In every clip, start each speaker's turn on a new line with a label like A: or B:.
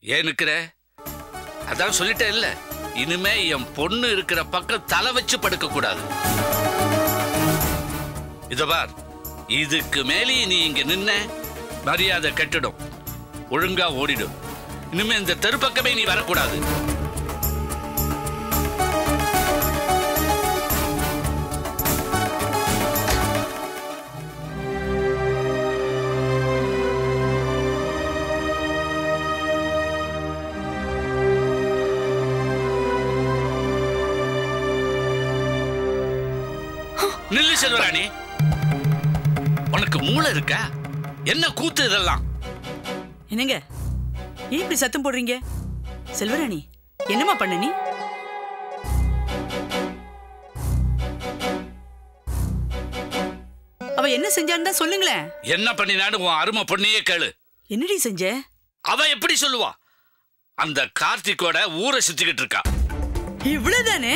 A: ஏன் நிக்கிற? அதான் சொல்லிட்டேன் இல்ல, இனிமே என் பொண்ணு இருக்கிற பக்கம் தலை வச்சு படுக்க கூடாது. இத பார், இதுக்கு மேலே நீ இங்க நின்ன மரியாதை கெட்டுடும். ஒழுங்கா ஓடிடும். இனிமே இந்த தெரு பக்கமே நீ வரக்கூடாது. நில்லு செல்வராணி, உனக்கு மூளை இருக்கா? என்ன கூத்து இதெல்லாம்?
B: என்னங்க ஏன் இப்படி சத்தம் போடுறீங்க? செல்வராணி, என்னமா பண்ண நீ? அவ என்ன செஞ்சான்னு தான் சொல்லுங்களேன்.
A: என்ன பண்ணினான்னு உன் அருமை பொண்ணையே கேளு.
B: என்னடி செஞ்ச?
A: அவ எப்படி சொல்லுவா? அந்த கார்த்திகோட ஊரை சுத்திக்கிட்டு இருக்கா.
B: இவ்வளவுதானே?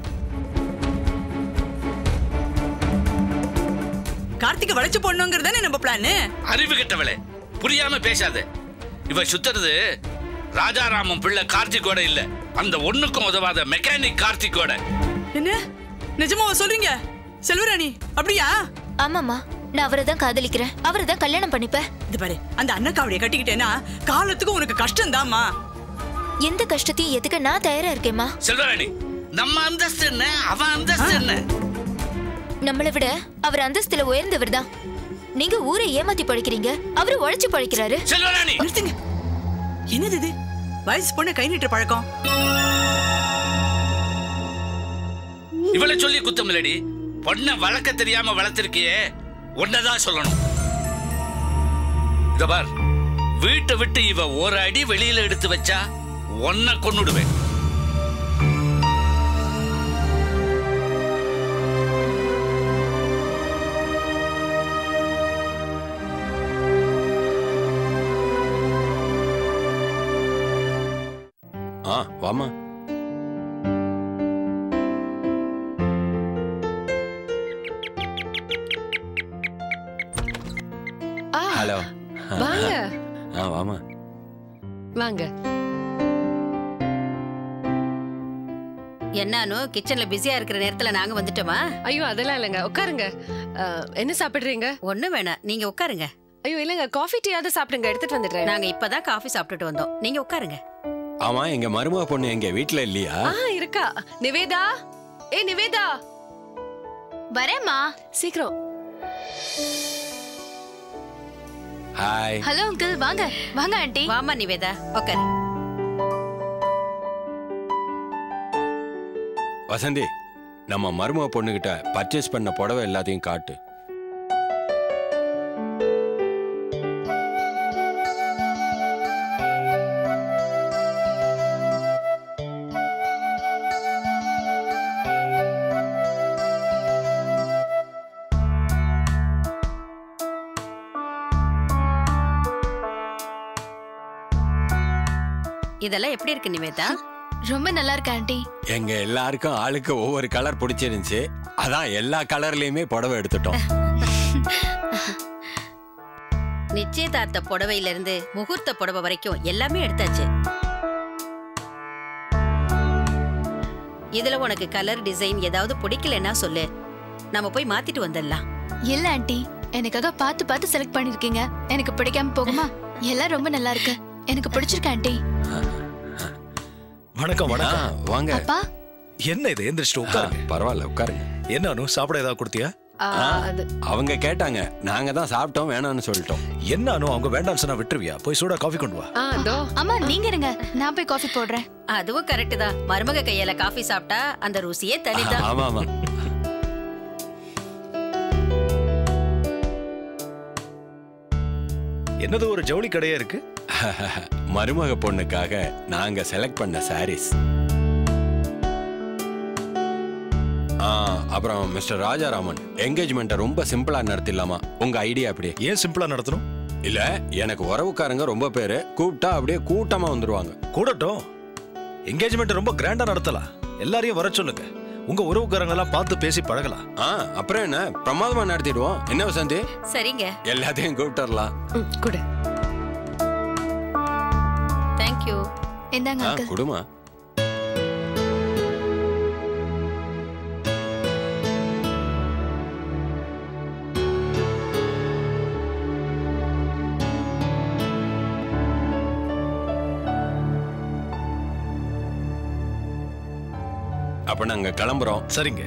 B: கார்த்திக வளைச்சு போடணுங்கிறதானே நம்ம பிளான்.
A: அறிவு கெட்டவளே, புரியாம பேசாத. இவ சுத்துறது ராஜாராமன் பிள்ளை கார்த்திகோட இல்ல, அந்த ஒண்ணுக்கும் உதவாத மெக்கானிக் கார்த்திகோட.
B: என்ன நிஜமாவா சொல்றீங்க செல்வராணி? அப்படியா?
C: ஆமாமா, நான் அவரை தான் காதலிக்கிறேன். அவரை தான் கல்யாணம் பண்ணிப்பேன்.
B: இது பாரு, அந்த அண்ணக்காவடியை கட்டிக்கிட்டேன்னா காலத்துக்கு உனக்கு கஷ்டம் தான்மா.
C: எந்த கஷ்டத்தையும் எதுக்க நான் தயாரா இருக்கேம்மா.
A: செல்வராணி, நம்ம அந்தஸ்து என்ன, அவன் அந்தஸ்து என்ன?
C: நம்மளை விட அவர் அந்தஸ்துல உயர்ந்தவர் தான். நீங்க ஊரை ஏமாத்தி பழிக்கிறீங்க, அவரு உழைச்சு பழிக்கிறாரு.
A: செல்வராணி
B: நிறுத்துங்க. என்னது இது? வயசு பொண்ணு கை நீட்டுற பழக்கம்.
A: இவளை சொல்லி குத்தம் இல்லடி, பொண்ணை வளர்க்க தெரியாம வளர்த்திருக்கியே, ஒன்னதான் சொல்லணும். இத பார், வீட்டை விட்டு இவ ஒரு அடி வெளியில எடுத்து வச்சா ஒன்ன கொன்னுடுவேன்.
D: வாமா. ஹலோ.
E: வாங்க.
D: வாமா
E: வாங்க.
F: என்னானோ கிச்சன்ல பிஸியா இருக்கிற நேரத்துல நாங்க வந்துட்டோமா?
E: ஐயோ அதெல்லாம் இல்லைங்க, உட்காருங்க. என்ன சாப்பிடுறீங்க?
F: ஒண்ணு வேணாம், நீங்க உட்காருங்க.
E: ஐயோ இல்லைங்க, காஃபி டீயாவது சாப்பிடுங்க, எடுத்துட்டு வந்துடுறேன்.
F: நாங்க இப்பதான் காஃபி சாப்பிட்டுட்டு வந்தோம், நீங்க உட்காருங்க.
D: ஆமா, எங்க மருமக பொண்ணு எங்க வீட்ல இல்லையா?
E: இருக்கா. நிவேதா, நிவேதா.
C: வரேம்மா.
E: சீக்கிரம்.
D: ஹாய்.
C: ஹலோ அங்கிள், வாங்க வாங்க. ஆண்டி
F: வாமா நிவேதா, உட்காரு.
D: வசந்தி, நம்ம மருமக பொண்ணுகிட்ட பர்ச்சேஸ் பண்ண புடவை எல்லாத்தையும் காட்டு.
F: இதெல்லாம் எப்படி இருக்கு நிவேதா?
C: ரொம்ப நல்லா இருக்கு ஆண்டி.
D: எங்க எல்லாருக்கும் ஆளுக்கு ஒவ்வொரு கலர் பிடிச்சிருந்துச்சு, அதான் எல்லா கலர்லயுமே புடவை எடுத்துட்டோம்.
F: நிச்சயதார்த்த புடவையில இருந்து முகூர்த்த புடவை வரைக்கும் எல்லாமே எடுத்தாச்சு. இதுல உனக்கு கலர் டிசைன் ஏதாவது பிடிக்கலன்னா சொல்லு, நம்ம போய் மாத்திட்டு வந்துடலாம்.
C: இல்ல ஆண்டி, எனக்காக பார்த்து பார்த்து செலக்ட் பண்ணிருக்கீங்க. எனக்கு பிடிக்காம போகுமா? எல்லாம் ரொம்ப நல்லா இருக்கு, எனக்கு பிடிச்சிருக்கு ஆண்டி.
G: வணக்கம். வணக்கம்.
D: வாங்க.
C: அப்பா,
G: என்ன இது? எந்திரிச்சிட்டு உட்காருங்க.
D: பரவாயில்ல, உட்காருங்க.
G: என்ன சாப்பிட ஏதாவது கொடுத்தியா?
D: அவங்க கேட்டாங்க, நாங்க தான் சாப்பிட்டோம், வேணாம்னு சொல்லிட்டோம்.
G: என்ன அவங்க வேண்டாம்னு சொன்னா விட்டுருவியா? போய் சூடா காஃபி கொண்டு வா.
C: அம்மா நீங்க இருங்க, நான் போய் காஃபி போடுறேன்.
F: அதுவும் கரெக்ட் தான், மருமக கையால காஃபி சாப்பிட்டா அந்த ருசியே தனிதான்.
D: ஆமா ஆமா.
G: என்னது ஒரு ஜவுளி கடையா இருக்கு?
D: மருமக பொண்ணுக்காக நாங்க செலக்ட் பண்ண சாரீஸ். அப்புறம் மிஸ்டர் ராஜாராமன், என்கேஜ்மெண்ட்டை ரொம்ப சிம்பிளா நடத்திடலாமா? உங்க ஐடியா எப்படி?
G: ஏன் சிம்பிளா நடத்தணும்?
D: இல்ல, எனக்கு உறவுக்காரங்க ரொம்ப பேரு, கூப்பிட்டா அப்படியே கூட்டமா வந்துருவாங்க.
G: கூடட்டும், என்கேஜ்மெண்ட் ரொம்ப கிராண்டா நடத்தலாம். எல்லாரையும் வர சொல்லுங்க, உங்க உறவுக்காரங்க எல்லாம் பார்த்து பேசி பழகலாம்.
D: அப்புறம் என்ன, பிரமாதமா நடத்திடுவோம். என்ன வசந்தி?
F: சரிங்க,
D: எல்லாத்தையும் கூப்பிட்டுறலாம்.
E: கூட.
F: தேங்க்யூ.
C: இந்தாங்க அங்கிள்.
D: குடுமா. அப்ப நாங்க கிளம்புறோம்.
G: சரிங்க.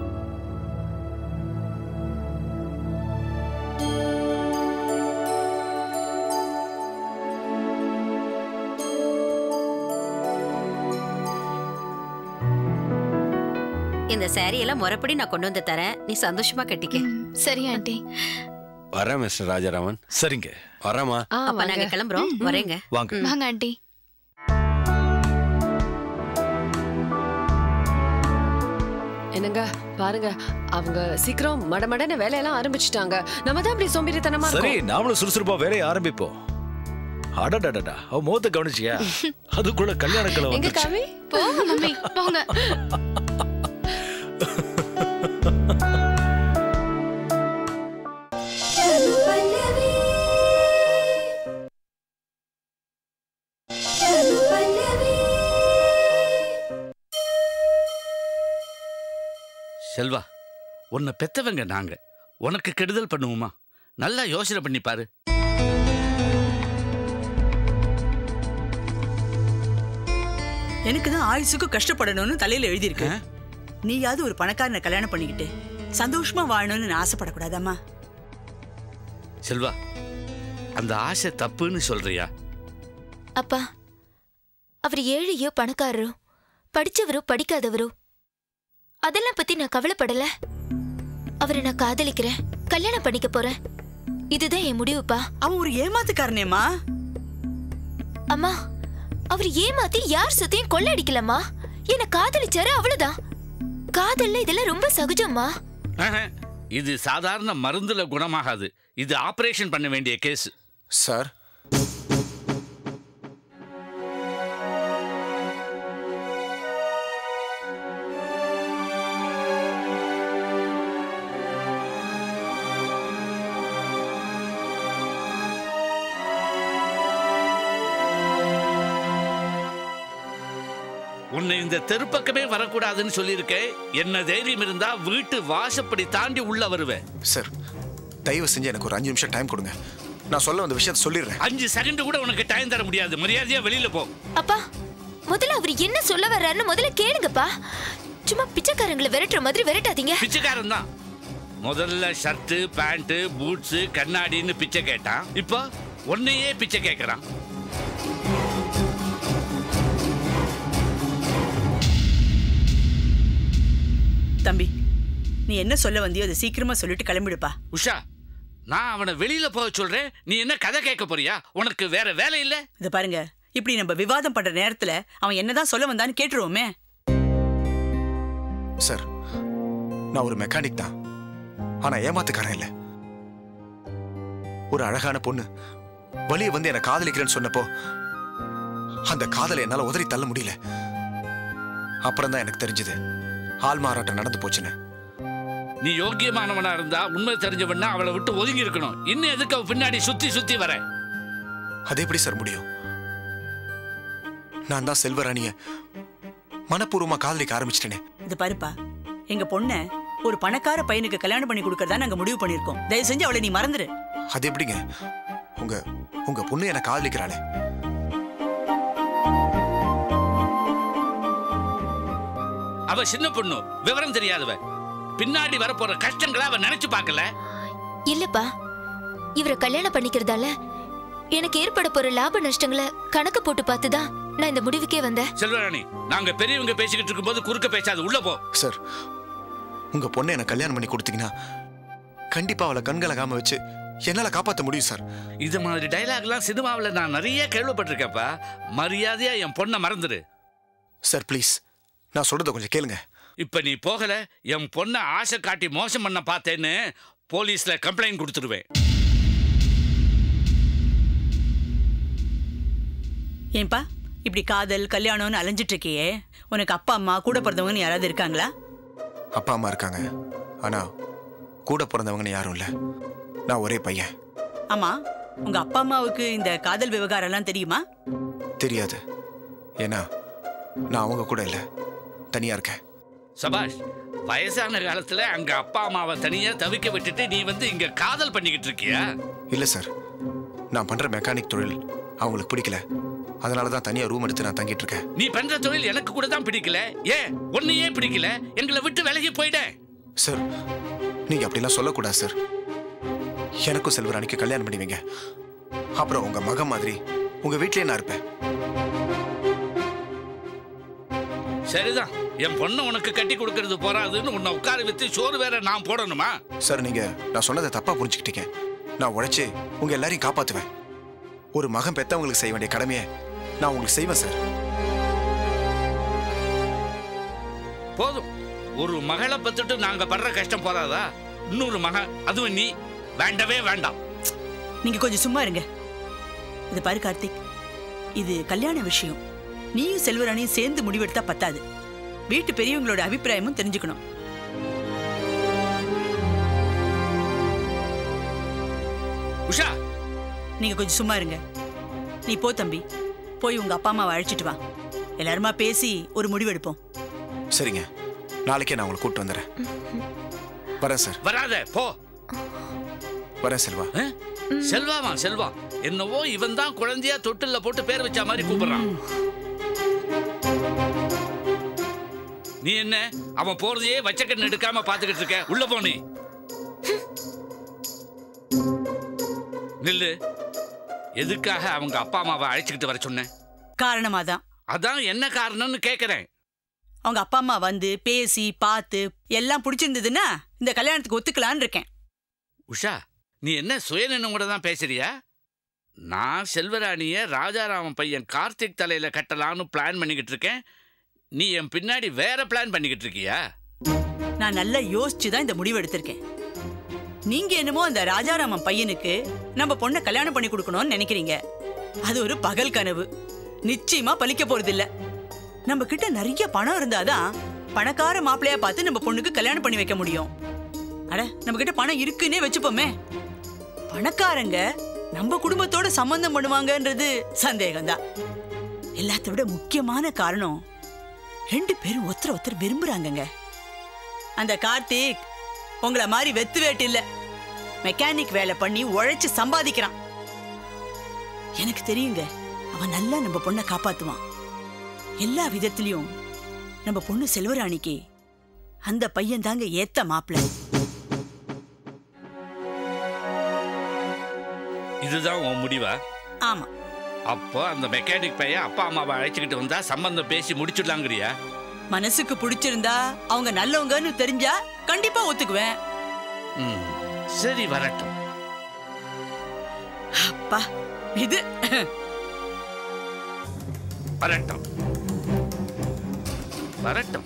F: இந்த saree எல்லாம் முறைப்படி நான் கொண்டு வந்து தரேன், நீ சந்தோஷமா கட்டிக்க.
C: சரி ஆண்டி.
D: வரேன் மிஸ்டர் ராஜாராமன்.
G: சரிங்க.
D: வரேம்மா.
F: அப்ப நாங்க கிளம்புறோம். வரேங்க.
G: வாங்க.
C: வாங்க ஆண்டி.
E: என்னங்க பாருங்க, அவங்க சீக்கிரம் மடமடன வேலையெல்லாம் ஆரம்பிச்சுட்டாங்க. நம்ம தான் அப்படி சோம்பேறித்தனமா
G: சரி,
E: இருக்கோம்.
G: நாமளும் சுறுசுறுப்பா வேலையை ஆரம்பிப்போம். அடடடடா, அவ முகத்தை கவனிச்சியா? அதுக்குள்ள கல்யாண கலை
E: எங்க
G: வந்துருச்சு.
E: காமி?
C: போங்க மம்மி போங்க.
A: செல்வா, உன்னை பெத்தவங்க நாங்க, உனக்கு கெடுதல் பண்ணுவோமா? நல்லா யோசனை பண்ணி பாரு.
B: எனக்கு தான் ஆயுசுக்கு கஷ்டப்படணும்னு தலையில எழுதியிருக்கு. நீயாவது ஒரு பணக்காரனை கல்யாணம் பண்ணிக்கிட்டு சந்தோஷமா வாழணும்னு நான் ஆசைப்படக்கூடாதாம்மா?
A: செல்வா, அந்த ஆசை தப்புன்னு சொல்றியா?
H: அப்பா, அவர் ஏழையோ பணக்காரரோ, படிச்சவரோ படிக்காதவரோ, அதெல்லாம் பத்தி நான் கவலைப்படல. அவரை நான் காதலிக்கிறேன், கல்யாணம் பண்ணிக்க போறேன். இதுதான் என் முடிவுப்பா.
B: அவன் ஒரு ஏமாத்துக்காரனேம்மா.
H: அம்மா, அவர் ஏமாத்தி யார் சொத்தையும் கொள்ளடிக்கலம்மா. என்ன காதலிச்சாரு, அவ்வளவுதான். காதல்ல இதெல்லாம் ரொம்ப சகஜம்மா.
A: இது சாதாரண மருந்துல குணமாகாது. இது ஆபரேஷன் பண்ண வேண்டிய கேஸ்.
I: சார்,
A: உன்னை இந்த தெருப்பக்கமே வரக்கூடாதுன்னு சொல்லியிருக்கேன். என்ன தைரியம் இருந்தா வீட்டு வாசப்படி தாண்டி உள்ள வருவேன்.
I: சார், தயவு செஞ்சு எனக்கு ஒரு 5 நிமிஷம் டைம் கொடுங்க. நான் சொல்ல வந்த விஷயத்தை சொல்லிடுறேன்.
A: 5 செகண்ட் கூட உனக்கு டைம் தர முடியாது. மரியாதையா வெளியில போ.
H: அப்பா, முதல்ல அவர் என்ன சொல்ல வர்றாருன்னு முதல்ல கேளுங்கப்பா. சும்மா பிச்சைக்காரங்களை விரட்டுற மாதிரி விரட்டாதீங்க.
A: பிச்சைக்காரன் தான். முதல்ல ஷர்ட், பேண்ட், பூட்ஸ், கண்ணாடின்னு பிச்சை கேட்டான். இப்போ உன்னையே பிச்சை கேட்கறான்.
B: தம்பி, நீ என்ன சொல்ல வந்தியோ அதை சீக்கிரமா சொல்லிட்டு கிளம்பிடுப்பா.
A: உஷா, நான் அவனை வெளியில போக சொல்றேன், நீ என்ன கதை கேட்க போறியா? உனக்கு வேற வேலை இல்ல?
B: இத பாருங்க, இப்படி நம்ம விவாதம் பண்ற நேரத்துல அவன் என்னதான் சொல்ல வந்தான்னு கேட்டுருவோமே.
I: சார், நான் ஒரு மெக்கானிக் தான், ஆனா ஏமாத்துக்காரன் இல்ல. ஒரு அழகான பொண்ணு வழிய வந்து என்ன காதலிக்கிறேன்னு சொன்னப்போ அந்த காதலை என்னால உதறி தள்ள முடியல. அப்புறம் தான் எனக்கு தெரிஞ்சது ஆள் மாறாட்டம் நடந்து போச்சுன்னு.
A: நீ யோக்கியமானவனா இருந்தா, உண்மை தெரிஞ்சவனா அவளை விட்டு ஒதுங்கி இருக்கணும். இன்னும் எதுக்கு அவ பின்னாடி சுத்தி சுத்தி வர?
I: அது எப்படி சார் முடியும்? நான் தான் செல்வராணிய மனப்பூர்வமா காதலிக்க ஆரம்பிச்சிட்டேனே.
B: இது பாருப்பா, எங்க பொண்ண ஒரு பணக்கார பையனுக்கு கல்யாணம் பண்ணி கொடுக்கறதா நாங்க முடிவு பண்ணிருக்கோம். தயவு செஞ்சு அவளை நீ மறந்துரு.
I: அது எப்படிங்க? உங்க பொண்ணு என்ன காதலிக்கிறாளே.
A: அவ சின்ன பொண்ணு, விவரம் தெரியாதவ. பின்னாடி வரப்போற கஷ்டங்களை அவ நினைச்சு பார்க்கல.
H: இல்லப்பா, இவரை கல்யாணம் பண்ணிக்கிறதால எனக்கு ஏற்பட போற லாப நஷ்டங்களை கணக்கு போட்டு பார்த்துதான் நான் இந்த முடிவுக்கே வந்தேன்.
A: செல்வராணி, நாங்க பெரியவங்க பேசிக்கிட்டு இருக்கும்போது குறுக்க பேசாத, உள்ள போ.
I: சார், உங்க பொண்ணை எனக்கு கல்யாணம் பண்ணி கொடுத்தீங்கன்னா கண்டிப்பா அவளை கண்கலகாம வச்சு என்னால காப்பாற்ற முடியும் சார்.
A: இது மாதிரி டைலாக்லாம் சினிமாவில் நான் நிறைய கேள்விப்பட்டிருக்கேப்பா. மரியாதையா என் பொண்ணை மறந்துடு.
I: சார் ப்ளீஸ், நான் சொல்றத கொஞ்சம் கேளுங்க.
A: இப்ப நீ போகல, என் பொண்ணை ஆசை காட்டி மோசம் பண்ண பார்த்தேன்னு போலீஸ்ல கம்ப்ளைண்ட் கொடுத்துருவேன்.
B: ஏன்பா இப்படி காதல் கல்யாணம்னு அலைஞ்சிட்டு இருக்கியே, உனக்கு அப்பா அம்மா கூட பிறந்தவங்கன்னு யாராவது இருக்காங்களா?
I: அப்பா அம்மா இருக்காங்க, ஆனா கூட பிறந்தவங்கன்னு யாரும் இல்ல. நான் ஒரே பையன்.
B: ஆமா, உங்க அப்பா அம்மாவுக்கு இந்த காதல் விவகாரம் எல்லாம் தெரியுமா?
I: தெரியாது. ஏன்னா நான் அவங்க கூட இல்லை, தனியா இருக்கேன்.
A: சபாஷ். வயசான காலத்துல அங்க அப்பா அம்மாவை தனியா தவிக்க விட்டுட்டு நீ வந்து இங்க காதல் பண்ணிக்கிட்டு இருக்கியா?
I: இல்ல சார், நான் பண்ற மெக்கானிக் தொழில் அவங்களுக்கு பிடிக்கல. அதனாலதான் தனியா ரூம் எடுத்து நான் தங்கிட்டு இருக்கேன்.
A: நீ பண்ற தொழில் எனக்கு கூட தான் பிடிக்கல. ஏன் ஒன்னையே பிடிக்கல? எங்களை விட்டு விலகி போயிட.
I: சார், நீங்க அப்படிலாம் சொல்லக்கூடாது சார். எனக்கும் செல்வராணிக்கு கல்யாணம் பண்ணி வைங்க. அப்புறம் உங்க மகன் மாதிரி உங்க வீட்லயே நான் இருப்பேன்.
A: சரிதான், என் பொண்ணு உனக்கு கட்டி கொடுக்கறது போறாதுன்னு உன்னை உட்கார வச்சு சோறு வேற நான் போடணுமா?
I: சார், நீங்க நான் சொன்னதை தப்பா புரிஞ்சுக்கிட்டீங்க. நான் உழைச்சு உங்க எல்லாரையும் காப்பாத்துவேன். ஒரு மகன் பெத்தவங்களுக்கு செய்ய வேண்டிய கடமையை நான் உங்களுக்கு செய்வேன் சார்.
A: போதும், ஒரு மகளை பத்துட்டு நாங்க படுற கஷ்டம் போறாதா? இன்னொரு மகன், அதுவும் நீ, வேண்டவே வேண்டாம்.
B: நீங்க கொஞ்சம் சும்மா இருங்க. இது பாரு கார்த்திக், இது கல்யாண விஷயம். நீயும் செல்வராணியும் சேர்ந்து முடிவெடுத்தா பத்தாது. வீட்டு பெரியவங்களோட அபிப்பிராயமும் தெரிஞ்சுக்கணும்.
A: உஷா,
B: நீங்க கொஞ்சம் சும்மா இருங்க. நீ போ தம்பி, போய் உங்க அப்பா அம்மாவை அழைச்சிட்டு வா. எல்லாருமா பேசி ஒரு முடிவெடுப்போம்.
I: சரிங்க, நாளைக்கே நான் உங்களை கூப்பிட்டு வந்துடுறேன். வரேன் சார்.
A: வராத, போ.
I: வரேன் செல்வா.
A: செல்வாமா செல்வா, என்னவோ இவன் தான் குழந்தையா தொட்டில்ல போட்டு பேர் வச்ச மாதிரி கூப்பிடுறான். நீ என்ன அவன் போறதையே வச்சக்கண்ணு எடுக்காம பாத்துக்கிட்டு இருக்க? உள்ள போனே நில்லு. எதுக்காக அவங்க அப்பா அம்மாவை அழைச்சுக்கிட்டு வர சொன்ன?
B: காரணமாதான்.
A: அதான் என்ன காரணம்னு கேக்குறேன்.
B: அவங்க அப்பா அம்மா வந்து பேசி பார்த்து எல்லாம் பிடிச்சிருந்ததுன்னா இந்த கல்யாணத்துக்கு ஒத்துக்கலான்னு இருக்கேன்.
A: உஷா, நீ என்ன சுயநினைவோட தான் பேசுறியா? நான் செல்வராணிய ராஜாராமன் பையன் கார்த்திக் தலையில கட்டலான்னு பிளான் பண்ணிக்கிட்டு இருக்கேன். நீ என் பின்னாடி வேற பிளான் பண்ணிக்கிட்டு இருக்கியா?
B: நான் நல்லா யோசிச்சுதான் இந்த முடிவு எடுத்திருக்கேன். நீங்க என்னமோ அந்த ராஜாராமன் பையனுக்கு நம்ம பொண்ணை கல்யாணம் பண்ணி கொடுக்கணும்னு நினைக்கிறீங்க. அது ஒரு பகல் கனவு. நிச்சயமா பலிக்க போறது இல்ல. நம்ம கிட்ட நிறைய பணம் இருந்தாதான் பணக்கார மாப்பிள்ளையா பார்த்து நம்ம பொண்ணுக்கு கல்யாணம் பண்ணி வைக்க முடியும். அட, நம்ம கிட்ட பணம் இருக்குன்னே வச்சுப்போமே. பணக்காரங்க நம்ம குடும்பத்தோட சம்பந்தம் பண்ணுவாங்கன்றது சந்தேகம்தான். எல்லாத்த விட முக்கியமான காரணம், 2 பேரும் ஒருத்தர் ஒருத்தர் விரும்புறாங்கங்க. அந்த கார்த்திக் உங்களை மாதிரி வெத்து வேட்டு இல்ல, மெக்கானிக் வேலை பண்ணி உழைச்சு சம்பாதிக்கிறான். எனக்கு தெரியுங்க, அவன் நல்லா நம்ம பொண்ணை காப்பாத்துவான். எல்லா விதத்திலையும் நம்ம பொண்ணு செல்வராணிக்கு அந்த பையன் தாங்க ஏத்த மாப்பிள்ளை.
A: இதுதான் உன் முடிவா?
B: ஆமா.
A: அப்போ அந்த மெக்கானிக் பையன் அப்பா அம்மாவை அழைச்சுக்கிட்டு வந்தா சம்பந்தம் பேசி முடிச்சிடலாங்கிறியா?
B: மனசுக்கு பிடிச்சிருந்தா, அவங்க நல்லவங்கன்னு தெரிஞ்சா கண்டிப்பா ஒத்துக்குவேன்.
A: சரி, வரட்டும்.
B: அப்பா, இது
A: வரட்டும் வரட்டும்.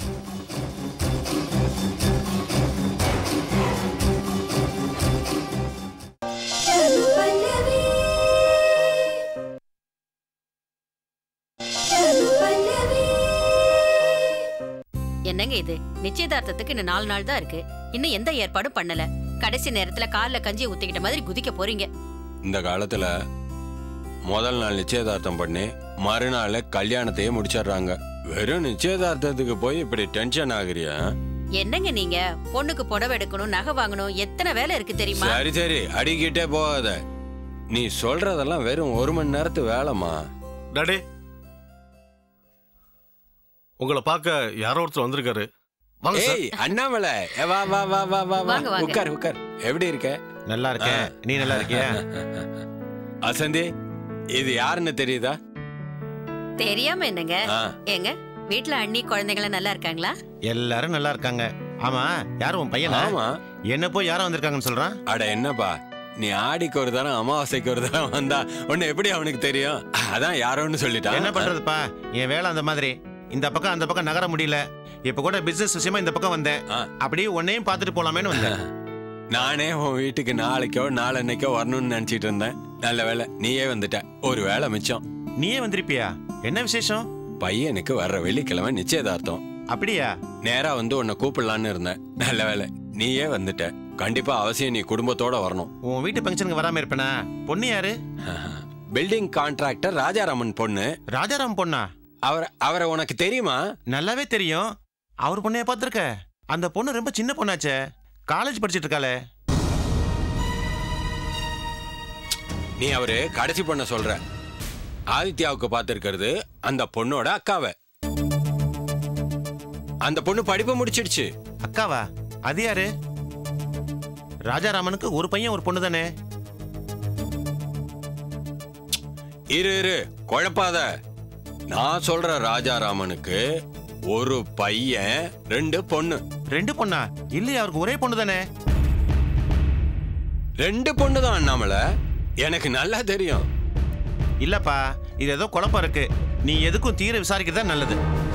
F: என்னங்க இது? நிச்சயதார்த்தத்துக்கு இன்னும் 4 நாள் தான் இருக்கு. இன்னும் எந்த ஏற்பாடும் பண்ணல. கடைசி நேரத்துல கால்ல கஞ்சி ஊத்திக்கிட்ட மாதிரி குதிக்க போறீங்க.
D: இந்த காலத்துல முதல் நாள் நிச்சயதார்த்தம் பண்ணி மறுநாள் கல்யாணத்தையே முடிச்சிடுறாங்க. வெறும் நிச்சயதார்த்தத்துக்கு போய் இப்படி டென்ஷன் ஆகுறியா?
F: என்னங்க நீங்க? பொண்ணுக்கு புடவை எடுக்கணும், நகை வாங்கணும், எத்தனை வேலை இருக்கு தெரியுமா?
D: சரி சரி, அடிக்கிட்டே போகாத. நீ சொல்றதெல்லாம் வெறும் 1 மணி நேரத்து வேலைமா.
J: டாடி, உங்களை பார்க்க யாரோ ஒருத்தர் வந்திருக்காரு. வாங்க சார்.
D: ஏய் அண்ணாமலை, வா வா வா வா வா வா.
F: வாங்க, வாங்க.
D: உட்கார் உட்கார். எப்படி இருக்க?
J: நல்லா இருக்கேன். நீ நல்லா இருக்கியா?
D: அசந்தி, இது யாருன்னு தெரியுதா?
F: தெரியாம என்னங்க? ஏங்க, வீட்டுல அண்ணி குழந்தைங்கள நல்லா இருக்காங்களா?
J: எல்லாரும் நல்லா இருக்காங்க. ஆமா, யாரும் உன் பையனா?
D: ஆமா.
J: என்ன போய் யாரும் வந்திருக்காங்கன்னு சொல்றான்?
D: அட என்னப்பா, நீ ஆடிக்கு ஒரு தரம் அமாவாசைக்கு ஒரு தரம் வந்தா உன்னை எப்படி அவனுக்கு தெரியும்? அதான் யாரோன்னு சொல்லிட்டான்.
J: என்ன பண்றதுப்பா, என் வேலை அந்த மாதிரி. இந்த பக்கம் அந்த பக்கம் நகர முடியல. இப்ப கூட பிசினஸ் விஷயமா இந்த பக்கம் வந்தேன். அப்படியே உன்னையும் பார்த்துட்டு போலாமேன்னு வந்தேன்.
D: நானே உன் வீட்டுக்கு நாளைக்கோ நாளன்னைக்கோ வரணும்னு நினைச்சிட்டு இருந்தேன். நல்ல வேலை நீயே வந்துட்ட. ஒரு வேலை மிச்சம்.
J: நீயே வந்திருப்பியா? என்ன விசேஷம்?
D: பையனுக்கு வர்ற வெள்ளிக்கிழமை நிச்சயதார்த்தம்.
J: அப்படியா?
D: நேரா வந்து உன்னை கூப்பிடலான்னு இருந்தேன். நல்ல வேலை நீயே வந்துட்ட. கண்டிப்பா அவசியம் நீ குடும்பத்தோட வரணும்.
J: உன் வீட்டு ஃபங்க்ஷனுக்கு வராம இருப்பேனா? பொண்ணு யாரு?
D: பில்டிங் கான்ட்ராக்டர் ராஜாராமன் பொண்ணு.
J: ராஜாராம் பொண்ணா?
D: அவரை உனக்கு தெரியுமா?
J: நல்லாவே தெரியும். அவர் பொண்ணைய பார்த்துருக்க. அந்த பொண்ணு ரொம்ப சின்ன பொண்ணாச்சே, காலேஜ் படிச்சிட்டு இருக்காளே.
D: நீ அவரு கடைசி பொண்ண சொல்ற. ஆதித்யாவுக்கு பார்த்திருக்கிறது அந்த பொண்ணோட அக்காவை. அந்த பொண்ணு படிப்பு முடிச்சிடுச்சு.
J: அக்காவா? அது யாரு? ராஜாராமனுக்கு ஒரு பையன் ஒரு பொண்ணு தானே?
D: இரு குழப்பாத. நான் சொல்ற ராஜாராமனுக்கு ஒரு பையன் 2 பொண்ணு.
J: 2 பொண்ணா? இல்லையா, அவருக்கு ஒரே பொண்ணு தானே?
D: 2 பொண்ணு தான் அண்ணாமலை, எனக்கு நல்லா தெரியும்.
J: இல்லப்பா, இது ஏதோ குழப்பம் இருக்கு. நீ எதுக்கும் தீர விசாரிக்கிறது தான் நல்லது.